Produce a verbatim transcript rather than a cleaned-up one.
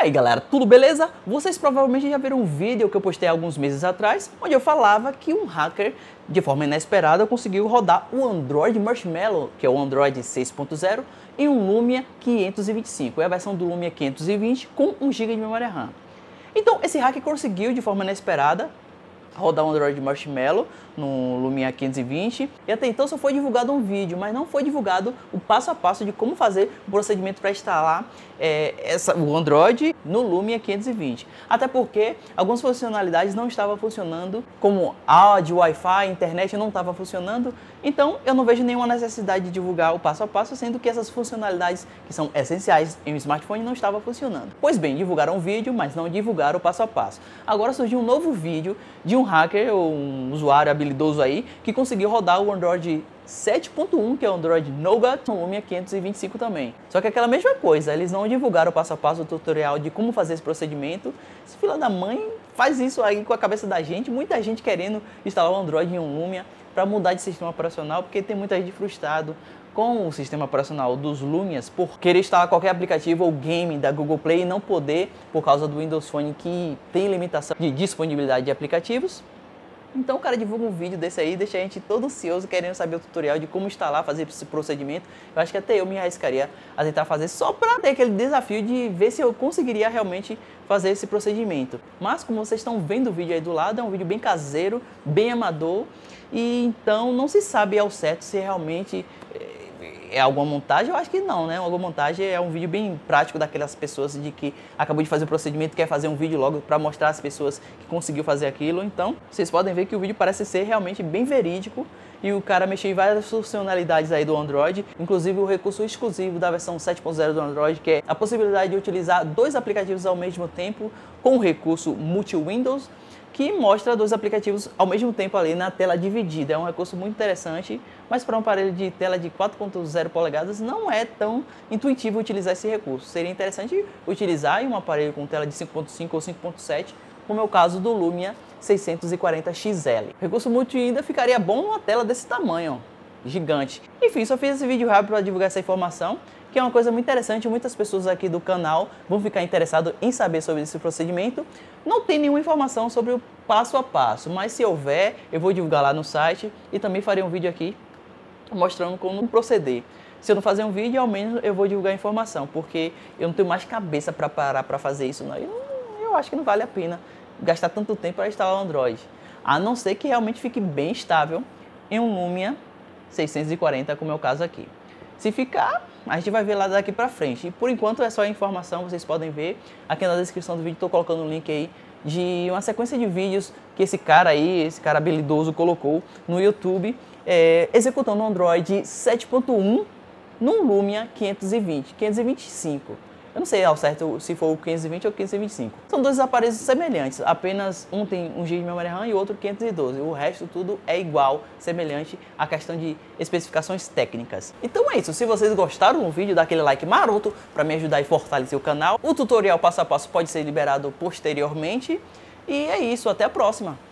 aí galera, tudo beleza? Vocês provavelmente já viram um vídeo que eu postei alguns meses atrás, onde eu falava que um hacker, de forma inesperada, conseguiu rodar o Android Marshmallow, que é o Android seis ponto zero, em um Lumia quinhentos e vinte e cinco, é a versão do Lumia quinhentos e vinte com um giga de memória RAM. Então esse hacker conseguiu, de forma inesperada, rodar o Android Marshmallow no Lumia quinhentos e vinte, e até então só foi divulgado um vídeo, mas não foi divulgado o passo a passo de como fazer o procedimento para instalar é, essa, o Android no Lumia quinhentos e vinte. Até porque algumas funcionalidades não estavam funcionando, como áudio, Wi-Fi, internet não estava funcionando, então eu não vejo nenhuma necessidade de divulgar o passo a passo, sendo que essas funcionalidades que são essenciais em um smartphone não estavam funcionando. Pois bem, divulgaram um vídeo, mas não divulgaram o passo a passo. Agora surgiu um novo vídeo de um hacker ou um usuário habilidoso aí que conseguiu rodar o Android sete ponto um, que é o Android Nougat, no Lumia quinhentos e vinte e cinco também. Só que é aquela mesma coisa, eles não divulgaram o passo a passo, o tutorial de como fazer esse procedimento. Esse filho da mãe faz isso aí com a cabeça da gente, muita gente querendo instalar o Android em um Lumia para mudar de sistema operacional, porque tem muita gente frustrado com o sistema operacional dos Lumias por querer instalar qualquer aplicativo ou game da Google Play e não poder por causa do Windows Phone, que tem limitação de disponibilidade de aplicativos. Então o cara divulga um vídeo desse aí, deixa a gente todo ansioso querendo saber o tutorial de como instalar, fazer esse procedimento. Eu acho que até eu me arriscaria a tentar fazer só para ter aquele desafio de ver se eu conseguiria realmente fazer esse procedimento. Mas como vocês estão vendo o vídeo aí do lado, é um vídeo bem caseiro, bem amador, e então não se sabe ao certo se realmente é alguma montagem. Eu acho que não, né? Alguma montagem é um vídeo bem prático daquelas pessoas de que acabou de fazer o procedimento, quer fazer um vídeo logo para mostrar às pessoas que conseguiu fazer aquilo. Então, vocês podem ver que o vídeo parece ser realmente bem verídico e o cara mexeu em várias funcionalidades aí do Android, inclusive o recurso exclusivo da versão sete ponto zero do Android, que é a possibilidade de utilizar dois aplicativos ao mesmo tempo com o recurso Multi-Windows, que mostra dois aplicativos ao mesmo tempo ali na tela dividida. É um recurso muito interessante, mas para um aparelho de tela de quatro ponto zero polegadas não é tão intuitivo utilizar esse recurso. Seria interessante utilizar em um aparelho com tela de cinco ponto cinco ou cinco ponto sete, como é o caso do Lumia seiscentos e quarenta X L. O recurso multi ainda ficaria bom numa tela desse tamanho, ó, gigante. Enfim, só fiz esse vídeo rápido para divulgar essa informação, que é uma coisa muito interessante. Muitas pessoas aqui do canal vão ficar interessadas em saber sobre esse procedimento. Não tem nenhuma informação sobre o passo a passo, mas se houver, eu vou divulgar lá no site e também farei um vídeo aqui mostrando como proceder. Se eu não fazer um vídeo, ao menos eu vou divulgar a informação, porque eu não tenho mais cabeça para parar para fazer isso, não. Eu, eu acho que não vale a pena gastar tanto tempo para instalar o Android, a não ser que realmente fique bem estável em um Lumia seiscentos e quarenta, como é o caso aqui. Se ficar, a gente vai ver lá daqui pra frente. E por enquanto é só a informação, vocês podem ver. Aqui na descrição do vídeo estou colocando um link aí de uma sequência de vídeos que esse cara aí, esse cara habilidoso colocou no YouTube, é, executando o Android sete ponto um num Lumia quinhentos e vinte, quinhentos e vinte e cinco. Eu não sei ao certo se for o quinhentos e vinte ou quinhentos e vinte e cinco. São dois aparelhos semelhantes, apenas um tem um giga de memória RAM e o outro quinhentos e doze. O resto tudo é igual, semelhante à questão de especificações técnicas. Então é isso, se vocês gostaram do vídeo, dá aquele like maroto para me ajudar e fortalecer o canal. O tutorial passo a passo pode ser liberado posteriormente. E é isso, até a próxima!